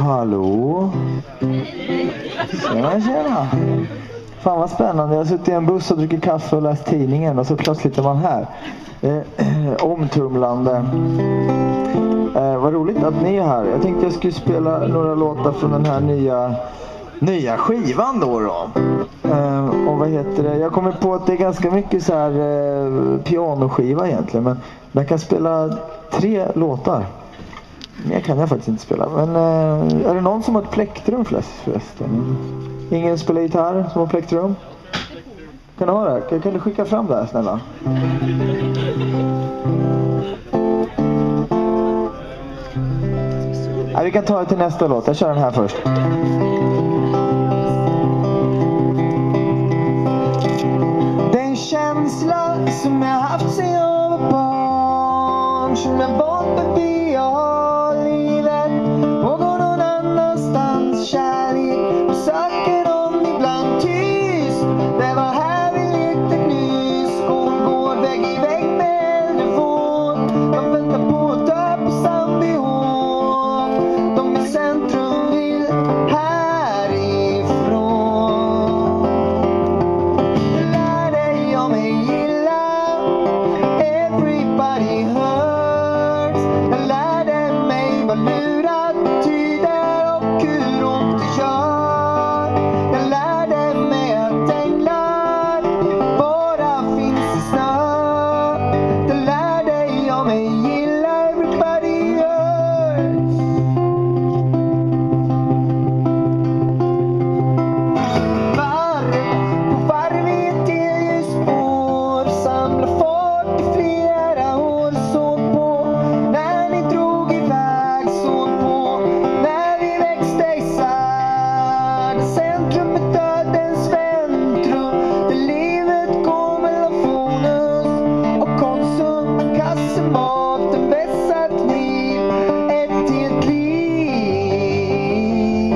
Hallå? Tjena. Fan vad spännande. Jag har suttit i en buss och druckit kaffe och läst tidningen och så plötsligt är man här. Omtumlande. Vad roligt att ni är här. Jag tänkte jag skulle spela några låtar från den här nya skivan då. Och vad heter det? Jag kommer på att det är ganska mycket så här pianoskiva egentligen. Men jag kan spela 3 låtar. Mer kan jag faktiskt inte spela. Men är det någon som har ett plektrum förresten? Ingen spelar gitarr som har plektrum? Kan du ha det? Kan du skicka fram det här snälla? Vi kan ta det till nästa låt. Jag kör den här först. Den känsla som jag haft sen jag var barn, som jag vant förbi av livet, och går någon annanstans kärlek och söker någon ibland tyst. Det var här vi lekte nyss, går vägg i vägg med äldrevård. De väntar på att dö på Sandbyhån. De i centrum vill härifrån. Lär dig om mig gilla, everybody hurts. Jag lärde mig vad lurat betyder och hur ont det gör. Jag lärde mig att änglar bara finns i snö. Det lär dig om mig gilla, everybody hurts. Varv i ett ljusspår, samla fart i flera år. Såg på när ni drog iväg, såg på när vi växte isär. Centrum är dödens väntrum, där livet går mellan Fonus och Konsum. Kassemat, en vässad kniv, ett helt liv.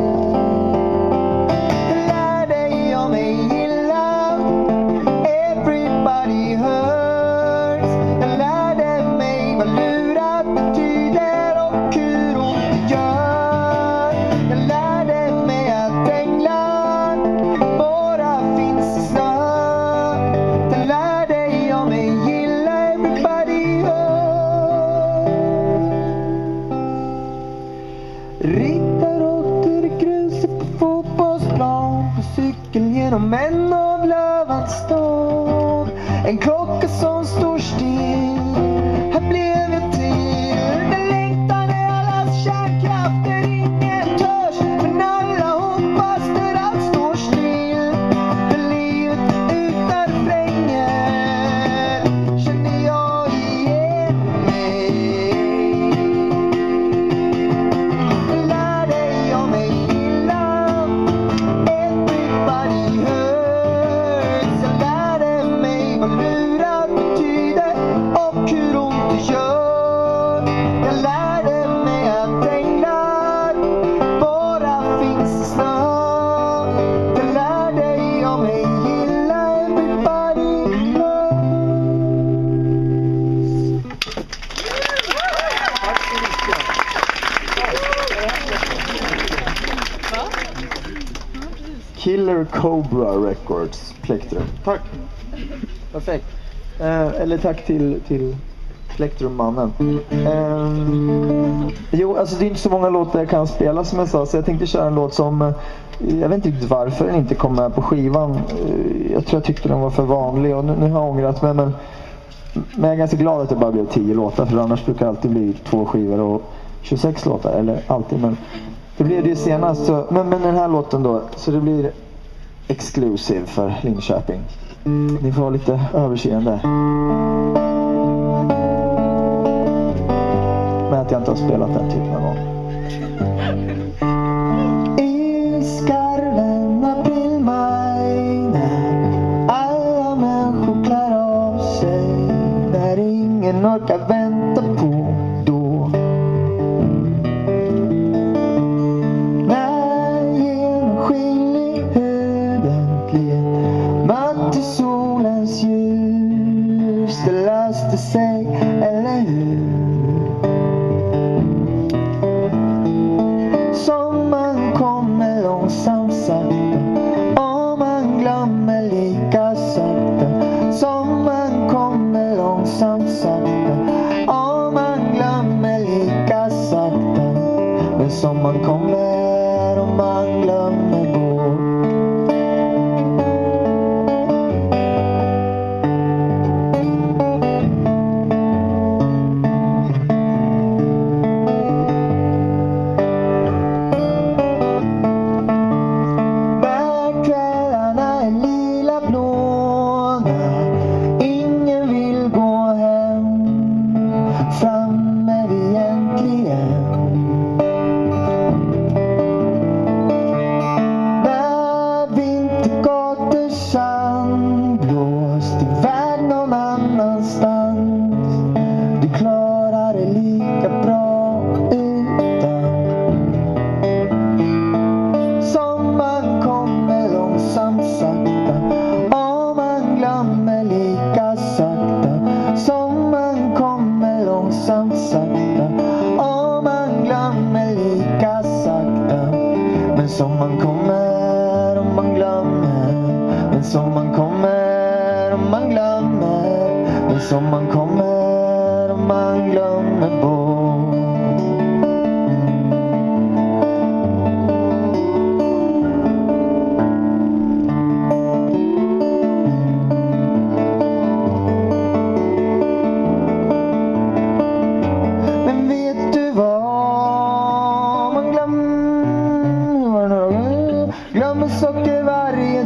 Lär dig om mig gilla, everybody hurts. Jag lärde mig vad lurat betyder och hur ont det gör. Jag lärde mig att änglar bara finns i snö. Det lär dig om mig gilla, everybody hurts. Riddarråttor i gruset på fotbollsplan, på cykel genom en avlövad stad. En klocka som står still, här blev jag till. Den längtan är allas kärnkrafter, ingen törs, men alla hoppas där allt står still. För livet utan refränger känner jag igen mig. Lär dig om mig gilla, everybody hurts. Jag lärde mig vad lurat betyder och hur ont det gör. Jag lärde mig att änglar bara finns i snö. Jag lär dig om mig gilla, everybody hurts. Killer Cobra Records, plektrum. Tack. Perfekt. Eller tack till Plektrum-mannen. Jo, alltså det är inte så många låtar jag kan spela som jag sa, så jag tänkte köra en låt som jag vet inte riktigt varför den inte kom med på skivan. Jag tror jag tyckte den var för vanlig och nu har jag ångrat mig, men jag är ganska glad att det bara blev 10 låtar, för annars brukar det alltid bli 2 skivor och 26 låtar, eller alltid, men det blev det ju senast, så, men den här låten då, så det blir exclusive för Linköping. Ni får ha lite överseende med att jag inte har spelat den typen någon gång. I skarven april, maj, när alla människor klär av sig, när ingen orkar vänta på då. När genomskinlig hud äntligen mötte solens ljus, det löste sig, eller hur? man kommer och man glömmer bort. Kvällarna är lila blå, ingen vill gå hem. Fram är vi äntligen. När vintergatesand blåst iväg någon annanstans. Du klarar det lika bra utan. Sommaren kommer långsamt sakta och man glömmer lika sakta. Sommaren kommer långsamt sakta och man glömmer lika sakta. Men sommaren kommer och man glömmer. Men sommaren kommer och man glömmer. Men sommaren kommer och man glömmer bort. Men vet du vad man glömmer socker varje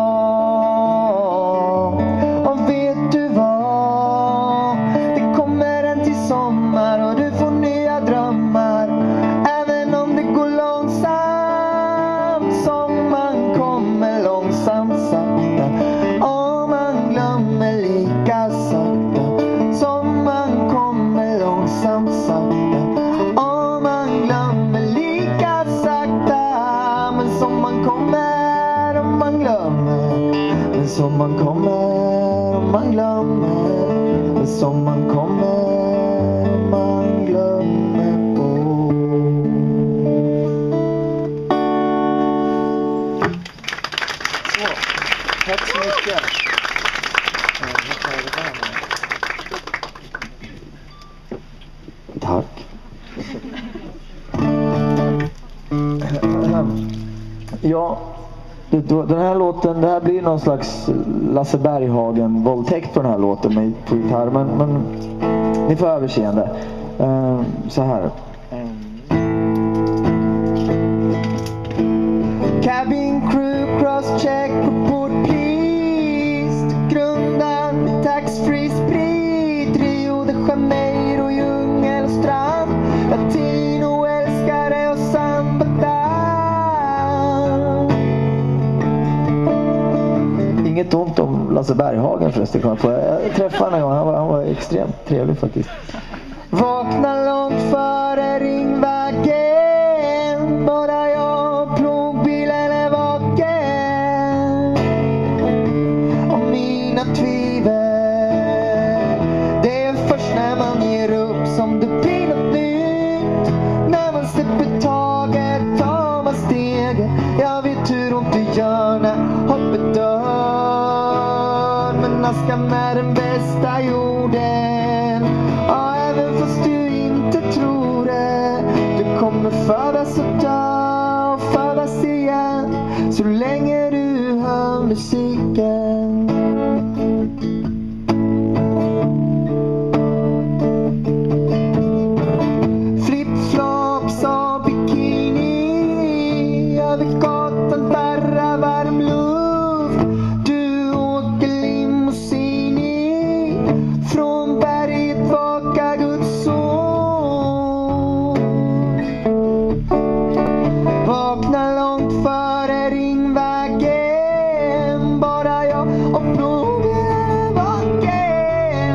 dag. Och vet du vad, det kommer en till sommar och du får nya drömmar. Även om det går långsamt. Sommaren kommer långsamt sakta och man glömmer lika sakta. Sommaren kommer långsamt sakta och man glömmer lika sakta. Men sommaren kommer och man glömmer. Men sommaren kommer och man glömmer. Men sommaren kommer och man glömmer bort. Så, tack så mycket. Tack. Ja, den här låten, det här blir någon slags Lasse Berghagen våldtäkt på den här låten med på gitarr, men ni får överseende. Så här. Cabin crew cross check report please. Grundan tax-free sprit, Rio de Janeiro, djungel och strand, latino älskare och sambata. Inget ont om Lasse Berghagen förresten. Jag träffade honom en gång, han var extremt trevlig faktiskt. Vakna långt före Ringvägen, bara jag plogbilen är vaken. Och mina tvivel, det är först när man ger upp som det blir något nytt. När man släpper taget, tar man steget. Jag vet hur ont det gör när hoppet dör. Men askan är den bästa jorden. Ja, även fast du inte tror det. Du kommer födas och dö och födas igen, så länge du hör musiken. Flip-flops och bikini, över gatan darrar varm luft. Du åker limousin i, från berget vakar Guds son. Vakna långt före Ringvägen, bara jag och plogen vaken.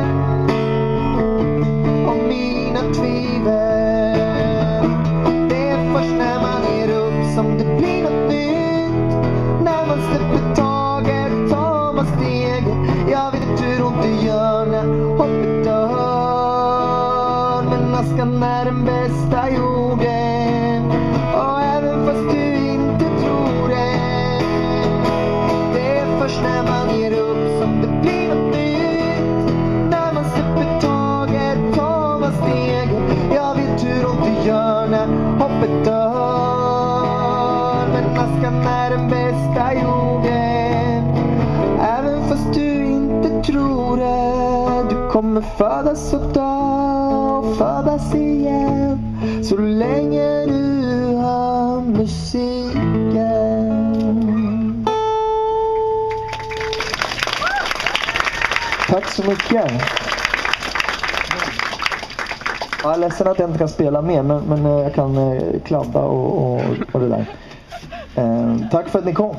Och mina tvivel, det är först när man ger upp som det blir något nytt. När man släpper taget, tar man steget. Jag vet hur ont det gör när hoppet dör. Men askan är den bästa jorden. Och även fast du inte tror det, det är först när man ger upp som det blir något nytt. När man släpper taget, tar man steget. Jag vet hur ont det gör när hoppet dör. kommer födas och dö och födas igen så länge du har musiken. Tack så mycket. Jag är ledsen att jag inte kan spela mer, men jag kan klabba och det där. Tack för att ni kom.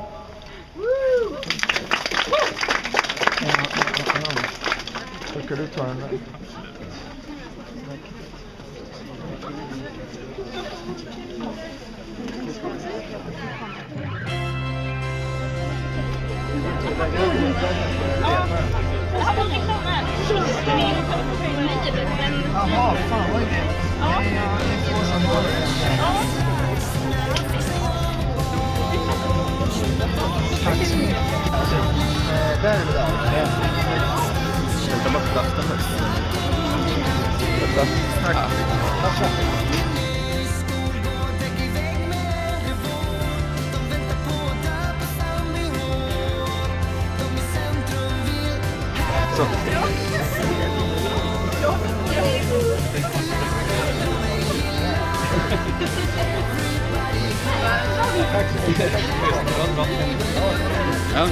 Ska du ta den där? Jaha, fan vad är det? Ja. Tack så mycket. Där är det där. Jag måste plasta med. Tack. Så. Tack så mycket. Ja.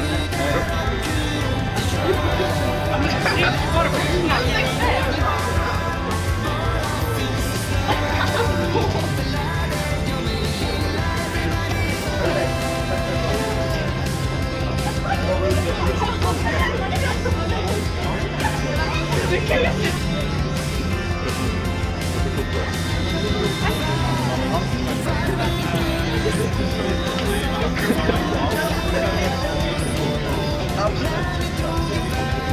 Absolut.